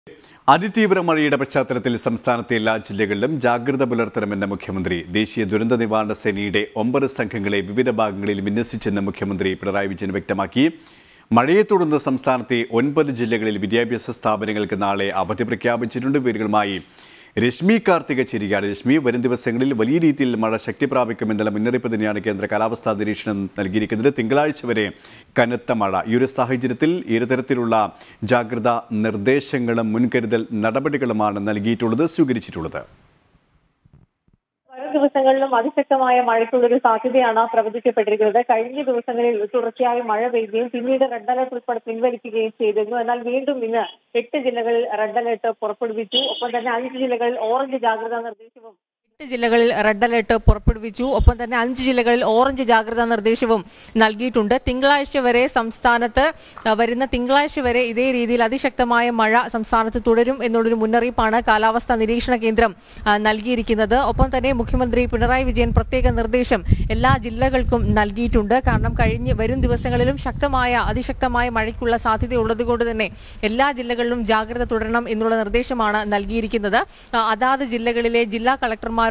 അതിതീവ്ര മഴയുടെ പശ്ചാത്തലത്തിൽ സംസ്ഥാനത്തെ എല്ലാ ജില്ലകളിലും ജാഗ്രത പുലർത്തണമെന്ന മുഖ്യമന്ത്രി. ദേശീയ ദുരന്ത നിവാരണ സേനയുടെ 9 സംഘങ്ങളെ വിവിധ ഭാഗങ്ങളിൽ വിന്യസിച്ചെന്ന് മുഖ്യമന്ത്രി പിണറായി വിജയൻ വ്യക്തമാക്കി. മഴയെ തുടർന്ന് സംസ്ഥാനത്തെ 9 ജില്ലകളിൽ വിദ്യാഭ്യാസ സ്ഥാപനങ്ങൾക്ക് നാളെ അവധി പ്രഖ്യാപിച്ചിട്ടുണ്ട്. വിവരങ്ങളുമായി രശ്മി കാർത്തിക ചേരുകയാണ്. രശ്മി, വരും ദിവസങ്ങളിൽ വലിയ രീതിയിൽ മഴ ശക്തി പ്രാപിക്കുമെന്നുള്ള മുന്നറിയിപ്പ് തന്നെയാണ് കേന്ദ്ര കാലാവസ്ഥാ നിരീക്ഷണം നൽകിയിരിക്കുന്നത്. തിങ്കളാഴ്ച വരെ കനത്ത മഴ. ഈ ഒരു സാഹചര്യത്തിൽ ഇരുതരത്തിലുള്ള ജാഗ്രതാ നിർദ്ദേശങ്ങളും മുൻകരുതൽ നടപടികളുമാണ് നൽകിയിട്ടുള്ളത്, സ്വീകരിച്ചിട്ടുള്ളത്. ദിവസങ്ങളിലും അതിശക്തമായ മഴയ്ക്കുള്ളൊരു സാധ്യതയാണ് പ്രവചിക്കപ്പെട്ടിരിക്കുന്നത്. കഴിഞ്ഞ ദിവസങ്ങളിൽ തുടർച്ചയായ മഴ പെയ്യുകയും പിന്നീട് റെഡ് അലർട്ട് ഉൾപ്പെടെ പിൻവലിക്കുകയും ചെയ്തിരുന്നു. എന്നാൽ വീണ്ടും ഇന്ന് 8 ജില്ലകളിൽ റെഡ് അലർട്ട് പുറപ്പെടുവിച്ചു. ഒപ്പം തന്നെ 5 ജില്ലകളിൽ ഓറഞ്ച് ജാഗ്രതാ നിർദ്ദേശവും ജില്ലകളിൽ റെഡ് അലർട്ട് പുറപ്പെടുവിച്ചു. ഒപ്പം തന്നെ 5 ജില്ലകളിൽ ഓറഞ്ച് ജാഗ്രതാ നിർദ്ദേശവും നൽകിയിട്ടുണ്ട്. തിങ്കളാഴ്ച വരെ സംസ്ഥാനത്ത് വരുന്ന തിങ്കളാഴ്ച വരെ ഇതേ രീതിയിൽ അതിശക്തമായ മഴ സംസ്ഥാനത്ത് തുടരും എന്നുള്ളൊരു മുന്നറിയിപ്പാണ് കാലാവസ്ഥാ നിരീക്ഷണ കേന്ദ്രം നൽകിയിരിക്കുന്നത്. ഒപ്പം തന്നെ മുഖ്യമന്ത്രി പിണറായി വിജയൻ പ്രത്യേക നിർദ്ദേശം എല്ലാ ജില്ലകൾക്കും നൽകിയിട്ടുണ്ട്. കാരണം വരും ദിവസങ്ങളിലും അതിശക്തമായ മഴയ്ക്കുള്ള സാധ്യതയുള്ളത് കൊണ്ട് തന്നെ എല്ലാ ജില്ലകളിലും ജാഗ്രത തുടരണം എന്നുള്ള നിർദ്ദേശമാണ് നൽകിയിരിക്കുന്നത്. അതാത് ജില്ലകളിലെ ജില്ലാ കളക്ടർമാർ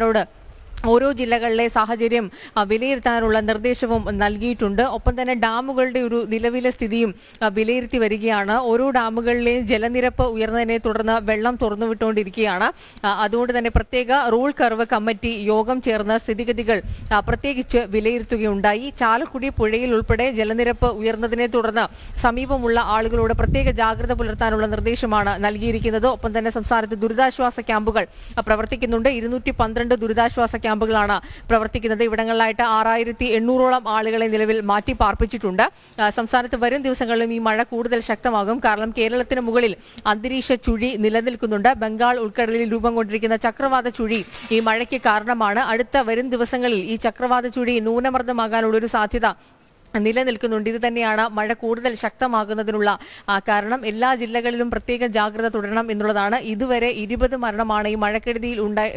ഓരോ ജില്ലകളിലെ സാഹചര്യം വിലയിരുത്താനുള്ള നിർദ്ദേശവും നൽകിയിട്ടുണ്ട്. ഒപ്പം തന്നെ ഡാമുകളുടെ ഒരു നിലവിലെ സ്ഥിതിയും വിലയിരുത്തി വരികയാണ്. ഓരോ ഡാമുകളിലെയും ജലനിരപ്പ് ഉയർന്നതിനെ തുടർന്ന് വെള്ളം തുറന്നുവിട്ടുകൊണ്ടിരിക്കുകയാണ്. അതുകൊണ്ട് തന്നെ പ്രത്യേക റൂൾ കർവ് കമ്മിറ്റി യോഗം ചേർന്ന് സ്ഥിതിഗതികൾ പ്രത്യേകിച്ച് വിലയിരുത്തുകയുണ്ടായി. ചാലക്കുടി പുഴയിൽ ഉൾപ്പെടെ ജലനിരപ്പ് ഉയർന്നതിനെ തുടർന്ന് സമീപമുള്ള ആളുകളോട് പ്രത്യേക ജാഗ്രത പുലർത്താനുള്ള നിർദ്ദേശമാണ് നൽകിയിരിക്കുന്നത്. ഒപ്പം തന്നെ സംസ്ഥാനത്ത് ദുരിതാശ്വാസ ക്യാമ്പുകൾ പ്രവർത്തിക്കുന്നുണ്ട്. 212 ദുരിതാശ്വാസ ക്യാമ്പുകളാണ് പ്രവർത്തിക്കുന്നത്. ഇവിടങ്ങളിലായിട്ട് 6800ഓളം ആളുകളെ നിലവിൽ മാറ്റി പാർപ്പിച്ചിട്ടുണ്ട്. സംസ്ഥാനത്ത് വരും ദിവസങ്ങളിലും ഈ മഴ കൂടുതൽ ശക്തമാകും. കാരണം കേരളത്തിന് മുകളിൽ അന്തരീക്ഷ ചുഴി നിലനിൽക്കുന്നുണ്ട്. ബംഗാൾ ഉൾക്കടലിൽ രൂപം കൊണ്ടിരിക്കുന്ന ചക്രവാത ചുഴി ഈ മഴയ്ക്ക് കാരണമാണ്. വരും ദിവസങ്ങളിൽ ഈ ചക്രവാത ചുഴി ന്യൂനമർദ്ദമാകാനുള്ളൊരു സാധ്യത നിലനിൽക്കുന്നുണ്ട്. ഇത് തന്നെയാണ് മഴ കൂടുതൽ ശക്തമാകുന്നതിനുള്ള കാരണം. എല്ലാ ജില്ലകളിലും പ്രത്യേക ജാഗ്രത തുടരണം എന്നുള്ളതാണ്. ഇതുവരെ 20 മരണമാണ് ഈ മഴക്കെടുതിയിൽ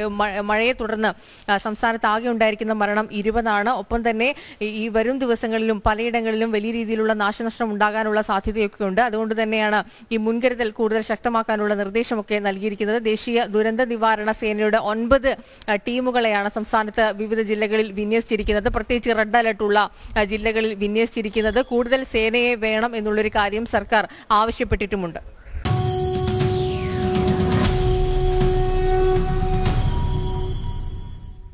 മഴയെ തുടർന്ന് സംസ്ഥാനത്ത് ആകെ ഉണ്ടായിരിക്കുന്ന മരണം 20 ആണ്. ഒപ്പം തന്നെ ഈ വരും ദിവസങ്ങളിലും പലയിടങ്ങളിലും വലിയ രീതിയിലുള്ള നാശനഷ്ടം ഉണ്ടാകാനുള്ള സാധ്യതയൊക്കെ ഉണ്ട്. അതുകൊണ്ട് തന്നെയാണ് ഈ മുൻകരുതൽ കൂടുതൽ ശക്തമാക്കാനുള്ള നിർദ്ദേശമൊക്കെ നൽകിയിരിക്കുന്നത്. ദേശീയ ദുരന്ത നിവാരണ സേനയുടെ 9 ടീമുകളെയാണ് സംസ്ഥാനത്ത് വിവിധ ജില്ലകളിൽ വിന്യസിച്ചിരിക്കുന്നത്. പ്രത്യേകിച്ച് റെഡ് അലർട്ടുള്ള ജില്ലകളിൽ വിന്യസിച്ചിരിക്കുന്നത്. കൂടുതൽ സേനയെ വേണം എന്നുള്ളൊരു കാര്യം സർക്കാർ ആവശ്യപ്പെട്ടിട്ടുമുണ്ട്.